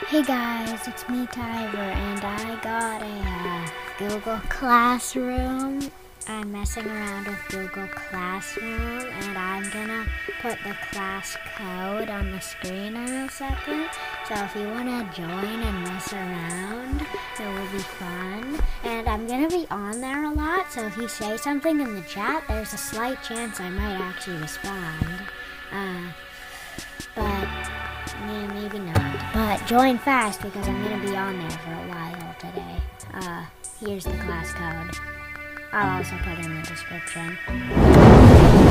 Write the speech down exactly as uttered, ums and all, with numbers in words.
Hey guys, it's me Tyver, and I got a uh, Google Classroom. I'm messing around with Google Classroom, and I'm gonna put the class code on the screen in a second. So if you wanna join and mess around, it will be fun. And I'm gonna be on there a lot, so if you say something in the chat, there's a slight chance I might actually respond. Uh, but yeah, maybe not. But join fast because I'm gonna be on there for a while today. Uh, here's the class code. I'll also put it in the description.